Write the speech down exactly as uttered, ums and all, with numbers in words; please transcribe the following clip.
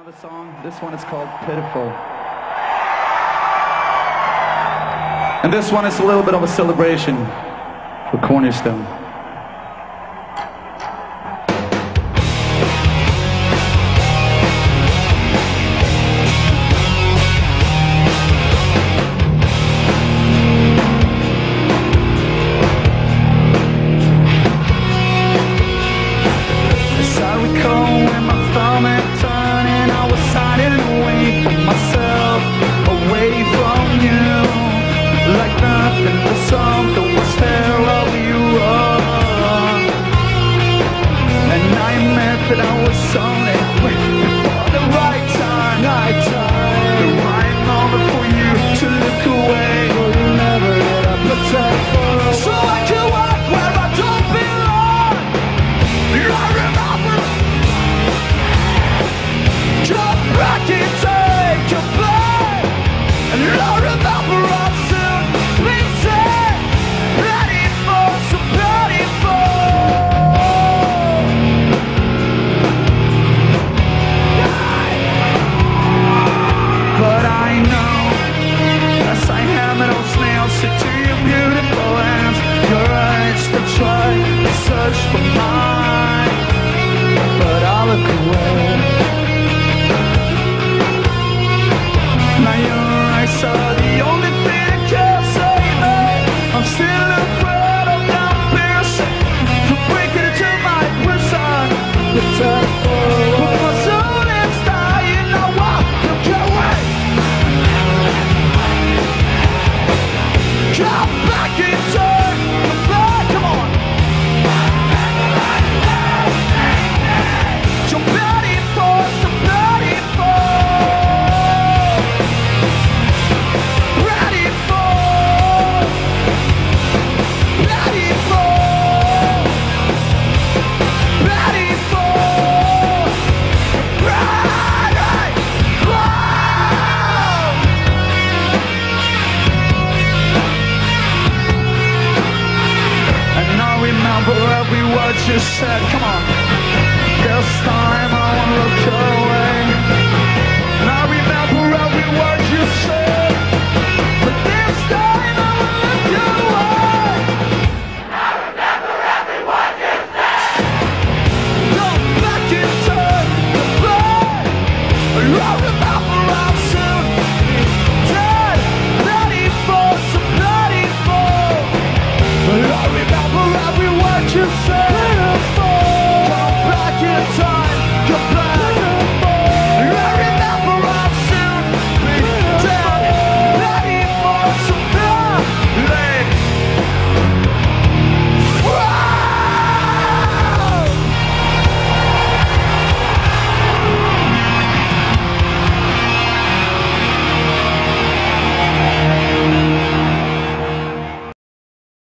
another song. This one is called Pitiful. And this one is a little bit of a celebration for Cornerstone. That I was only waiting for the right time, right time, the right moment for you to look away. Will you never let up the tempo? So I can walk where I don't belong. I remember. Jump back and take your play. And I remember I'm soon beaten, ready for some beautiful. But I know, as I hammer those nails into your beautiful hands, your eyes that try to search for mine, but I look away. Now your eyes are the only thing that can save me. I'm still afraid of them piercing, for breaking into my prison. The temple, but my soul is dying. Now I look away. Come back and turn the back, come on. So beautiful, so beautiful. Beautiful. Beautiful. Beautiful. Remember every word you said, come on. This time I won't look away. And I remember every word you said, but this time I won't look away. I remember every word you said. Go back and turn the back.